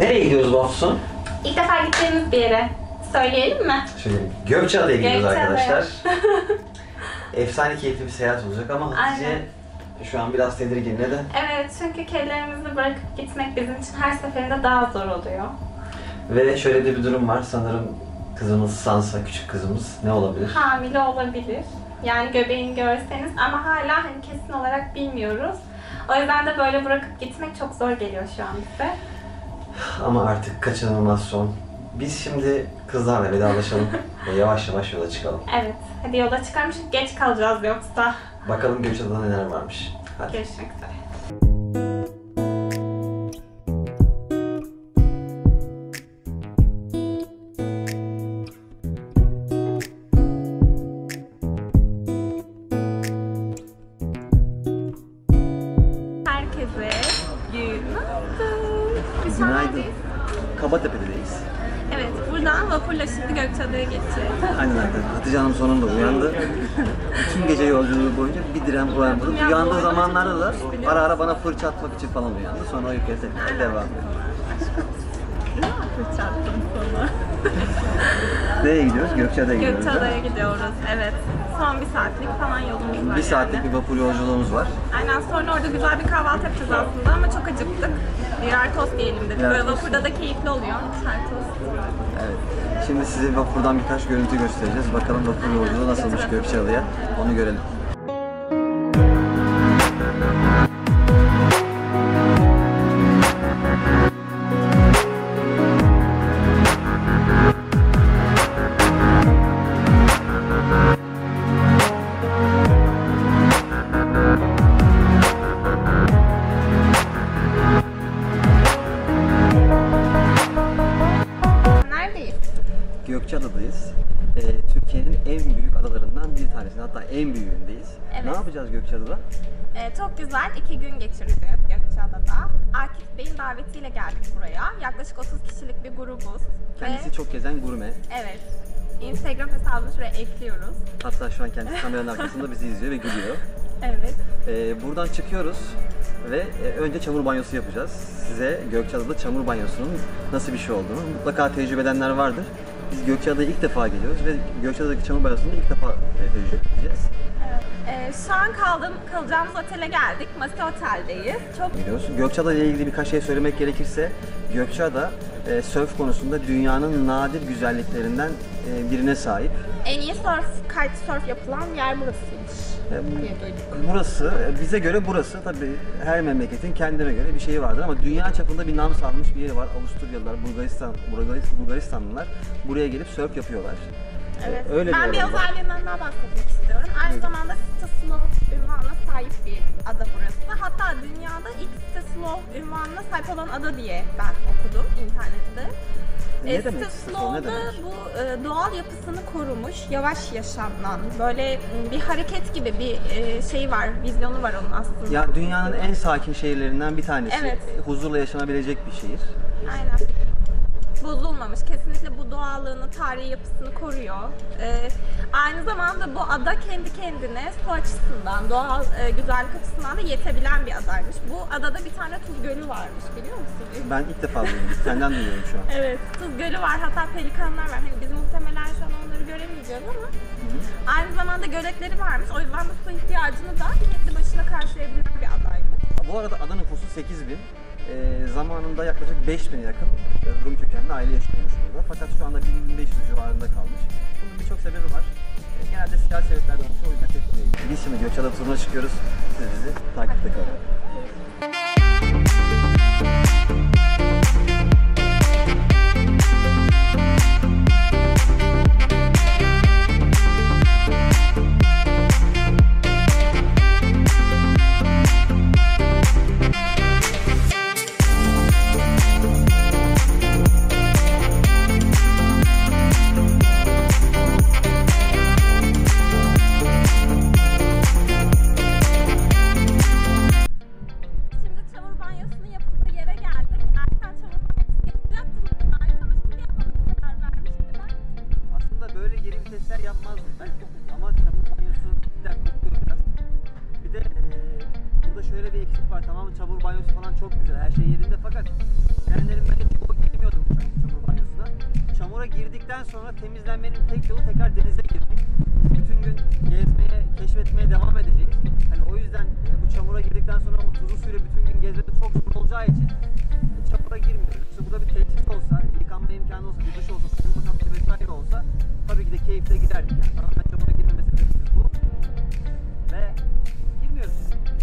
Nereye gidiyoruz bu hafta sonu? İlk defa gittiğimiz bir yere söyleyelim mi? Şöyle Gökçeada'ya gidiyoruz Gökçeada'ya. arkadaşlar. Efsane keyifli bir seyahat olacak ama Hatice şu an biraz tedirgin. Neden? Evet, çünkü kedilerimizi bırakıp gitmek bizim için her seferinde daha zor oluyor. Ve şöyle de bir durum var. Sanırım kızımız Sansa, küçük kızımız ne olabilir? Hamile olabilir. Yani göbeğini görseniz ama hala hani kesin olarak bilmiyoruz. O yüzden de böyle bırakıp gitmek çok zor geliyor şu an bize. Ama artık kaçınılmaz son. Biz şimdi kızlarla vedalaşalım ve yavaş yavaş yola çıkalım. Evet, hadi yola çıkarmışık, geç kalacağız yoksa. Bakalım Gökçeada'da neler varmış. Hadi. Görüşmek üzere. Herkese günaydın. Biz şu an Günaydın. neredeyiz? Kabatepe'deyiz. Evet, buradan vapurla şimdi Gökçeada'ya geçeceğiz. Aynen öyle. Hatice Hanım sonunda uyandı. Bütün gece yolculuğu boyunca bir direm uyanmadı. Uyandığı zamanlarda da ara ara bana fırça atmak için falan uyandı. Sonra uykuya tekrar devam ediyor. Fırça attım sana. Nereye gidiyoruz? Gökçeada'ya gidiyoruz. Gökçeada'ya gidiyoruz, evet. Son bir saatlik falan yolumuz var. Bir saatlik bir vapur yolculuğumuz var. Aynen, sonra orada güzel bir kahvaltı yapacağız aslında ama çok acıktık. Birer tost yiyelim dedik. Böyle vapurda da keyifli oluyor. Birer tost. Evet. Şimdi size vapurdan birkaç görüntü göstereceğiz. Bakalım vapur yolculuğu nasılmış Gökçeada'ya. Onu görelim. Neredeyiz? Gökçeada'dayız. Türkiye'nin en büyük adalarından bir tanesi. Hatta en büyüğündeyiz. Evet. Ne yapacağız Gökçeada'da? Çok güzel 2 gün geçireceğiz Gökçeada'da. Akif Bey'in davetiyle geldik buraya. Yaklaşık 30 kişilik bir grubuz. Kendisi çok gezen gurme. Evet. Instagram hesabını şuraya ekliyoruz. Hatta şu an kendisi kameranın arkasında bizi izliyor ve gülüyor. Evet. Buradan çıkıyoruz ve önce çamur banyosu yapacağız. Size Gökçeada'da çamur banyosunun nasıl bir şey olduğunu mutlaka tecrübe edenler vardır. Biz Gökçeada'ya ilk defa geliyoruz ve Gökçeada'daki çamur banyosunu ilk defa tecrübe edeceğiz. Şu an kalacağımız otele geldik. Masi Otel'deyiz. Çok Biliyoruz. Gökçeada ile ilgili birkaç şey söylemek gerekirse, Gökçeada sörf konusunda dünyanın nadir güzelliklerinden birine sahip. en iyi kitesurf yapılan yer burasıymış diye duyduk. Burası, bize göre burası tabii her memleketin kendine göre bir şeyi vardır ama dünya çapında bir nam salmış bir yeri var. Avusturyalılar, Bulgaristanlılar buraya gelip sörf yapıyorlar. Evet. Öyle Ben bir diyorlar. özelliğinden daha bahsetmek istiyorum. Aynı zamanda Stanislav ünvanına sahip bir ada burası. Hatta dünyada ilk Stanislav ünvanına sahip olan ada diye ben okudum internette. Ne demek Stanislav, ne Stanislav da demek? bu doğal yapısını korumuş, yavaş yaşanan, böyle bir hareket gibi bir şey var, vizyonu var onun aslında. Ya dünyanın en sakin şehirlerinden bir tanesi. Evet. Huzurla yaşanabilecek bir şehir. Aynen. Bozulmamış. Kesinlikle bu doğallığını, tarihi yapısını koruyor. Aynı zamanda bu ada kendi kendine su açısından, doğal güzellik açısından da yetebilen bir adaymış. Bu adada bir tane tuz gölü varmış, biliyor musun? Ben ilk defa duydum. Senden duyuyorum şu an. Evet, tuz gölü var. Hatta pelikanlar var. Hani biz muhtemelen şu an onları göremeyeceğiz ama aynı zamanda göletleri varmış. O yüzden bu su ihtiyacını da kendi başına karşılayabilen bir adaymış. Bu arada ada nüfusu 8.000. Zamanında yaklaşık 5.000'e yakın Rum kökenli aile yaşıyormuş burada. Fakat şu anda 1500 civarında kalmış. Bunun birçok sebebi var. Genelde siyasi sebeplerden oluşuyor. O yüzden tepkileyiz. Biz şimdi Gökçeada turuna çıkıyoruz. Siz bizi takipte kalın. Şimdi bittikten sonra temizlenmenin tek yolu tekrar denize girmek. Bütün gün gezmeye, keşfetmeye devam edeceğiz. Hani o yüzden bu çamura girdikten sonra o tuzlu suyla bütün gün gezmede çok zor olacağı için çamura girmiyoruz. İşte burada bir tesis olsa, yıkanma imkanı olsa, bir duş olsa, soğuk kampı vesaire olsa tabii ki de keyifle giderdik. Yani tamamen çamura girmeme sebebimiz bu. Ve girmiyoruz.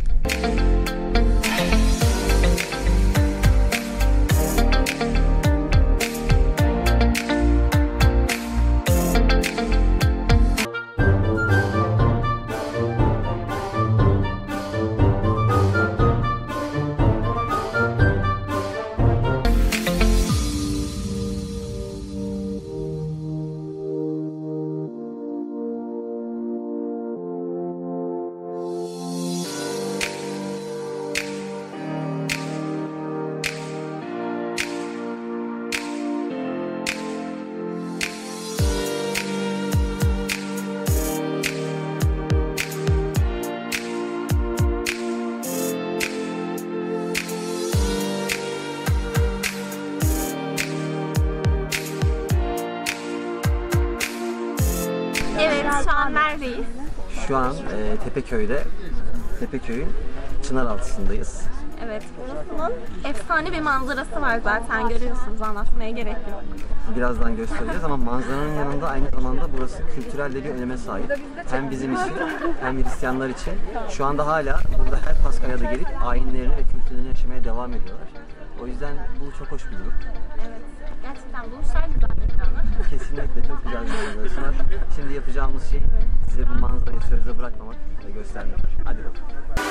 Evet, şu an neredeyiz? Şu an Tepeköy'ün Çınaraltısı'ndayız. Evet, burasının efsane bir manzarası var zaten, görüyorsunuz, anlatmaya gerek yok. Birazdan göstereceğiz ama manzaranın yanında aynı zamanda burası kültürel de bir öneme sahip. Hem bizim için hem Hristiyanlar için. Şu anda hala burada her Paskalya'da gelip ayinlerini ve kültürlerini yaşamaya devam ediyorlar. O yüzden bu çok hoş bir durum. Evet, gerçekten bulmuşlar güzel mekanı. Kesinlikle çok güzel bir manzarası var. Şimdi yapacağımız şey size bu manzarayı sözde bırakmamak ve göstermek. Hadi bakalım.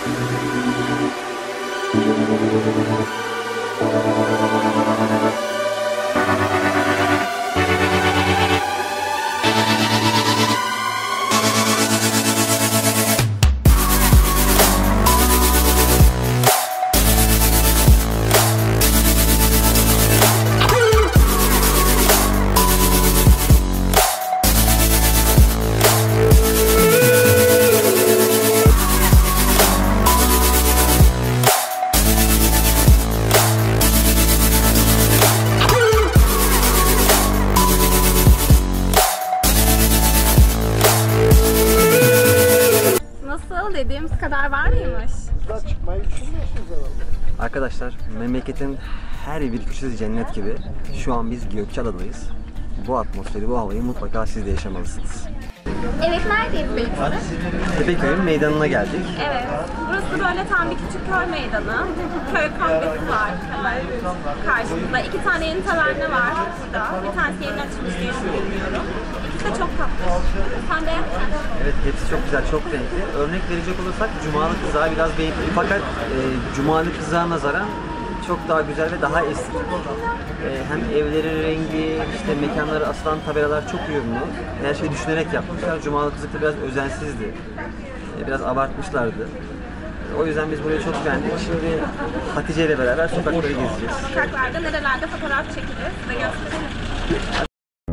Nasıl, dediğimiz kadar var mıymış? Çıkmayı düşünmüyorsunuz herhalde. Arkadaşlar, memleketin her bir köşesi cennet gibi. Şu an biz Gökçeada'dayız. Bu atmosferi, bu havayı mutlaka siz de yaşamalısınız. Evet, neredeyiz Beyt'te? Tepeköy'ün meydanına geldik. Evet, burası böyle tam bir küçük köy meydanı. Köy kahvesi var hemen karşımızda. 2 tane yeni taverne var burada. Bir tanesi yeni açılmış diye bilmiyorum. İkisi de çok tatlı. Sen beğendin mi? Evet, hepsi çok güzel, çok renkli. Örnek verecek olursak Cumalı Kızağı biraz beğendim. Fakat Cumalı Kızağı nazaran çok daha güzel ve daha estetik. Hem evlerin rengi, işte mekanlara asılan tabelalar çok uyumlu. Her şeyi düşünerek yapmışlar. Cumalı Kızık'ta biraz özensizdi. Biraz abartmışlardı. O yüzden biz burayı çok beğendik. Şimdi Hatice ile beraber sokakları gezeceğiz. Sokaklarda nerelerde fotoğraf çekeceğiz, size göstereyim.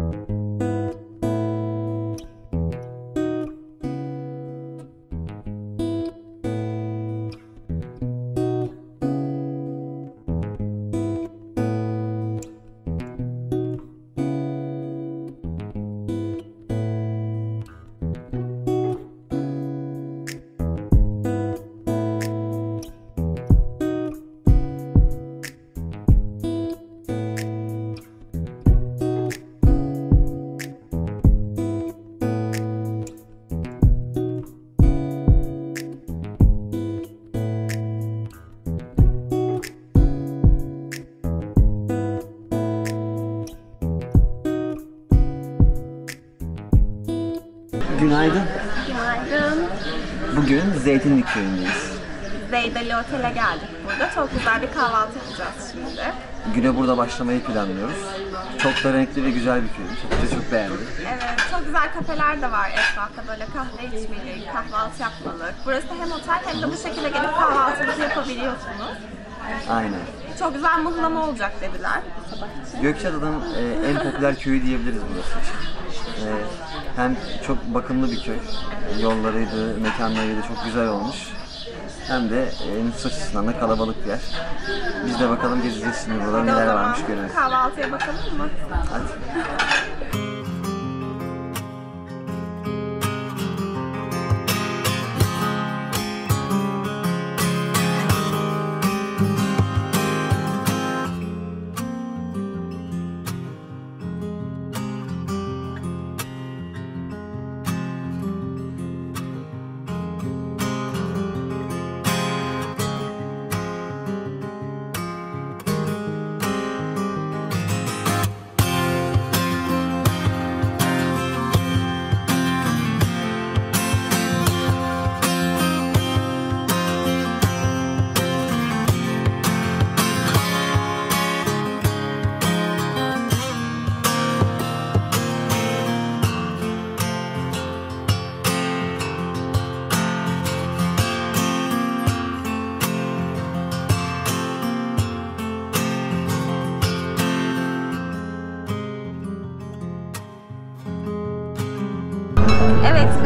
Günaydın. Günaydın. Bugün Zeytinlik Köyü'ndeyiz. Zeydali Otel'e geldik burada. Çok güzel bir kahvaltı yapacağız şimdi. Güne burada başlamayı planlıyoruz. Çok da renkli ve güzel bir köy. Çok beğendim. Evet, çok güzel kafeler de var etrafta, böyle kahve içmelik, kahvaltı yapmalık. Burası hem otel hem de bu şekilde gelip kahvaltınızı yapabiliyorsunuz. Aynen. Çok güzel mıhlama olacak dediler. Gökçeada'nın en popüler köyü diyebiliriz burası. Hem çok bakımlı bir köy. Yollarıydı, mekanlarıydı çok güzel olmuş. Hem de nüfus açısından da kalabalık bir yer. Biz de bakalım gezeceğiz şimdi burada neler varmış görelim. Kahvaltıya bakalım mı? Hadi.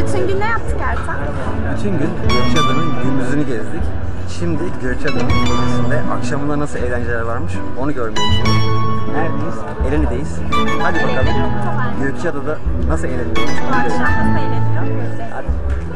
Bütün gün ne yaptık Ertan? Bütün gün Gökçeada'nın gündüzünü gezdik. Şimdi Gökçeada'nın gecesinde akşamında nasıl eğlenceler varmış onu görmeye gidiyoruz. Neredeyiz? Ereğli'deyiz. Hadi bakalım Gökçeada'da nasıl eğleniyoruz? Bu akşam nasıl eğleniyor? Hadi.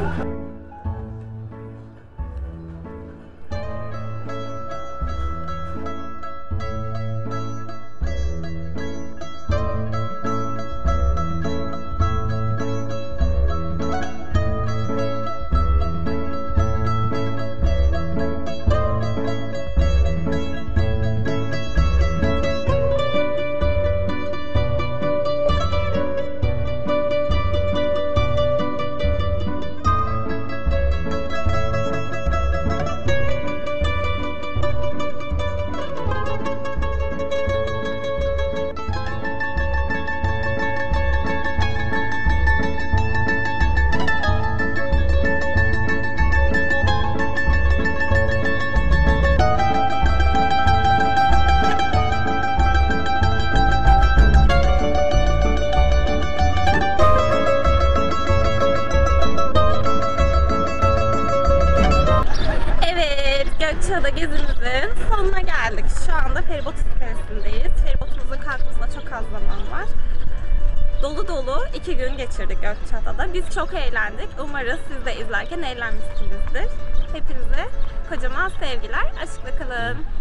Gökçeada gezimizin sonuna geldik. Şu anda feribot iskelesindeyiz. Feribotumuzun kalkmasına çok az zaman var. Dolu dolu 2 gün geçirdik Gökçeada'da. Biz çok eğlendik. Umarız siz de izlerken eğlenmişsinizdir. Hepinize kocaman sevgiler. Aşkla kalın.